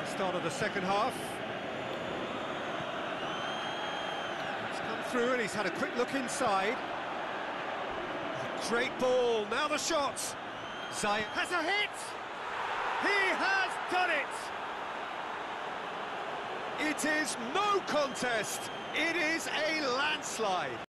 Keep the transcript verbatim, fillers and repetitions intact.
Start of the second half. He's come through and he's had a quick look inside. Great ball, now the shot. Zyect has a hit! He has done it! It is no contest, it is a landslide.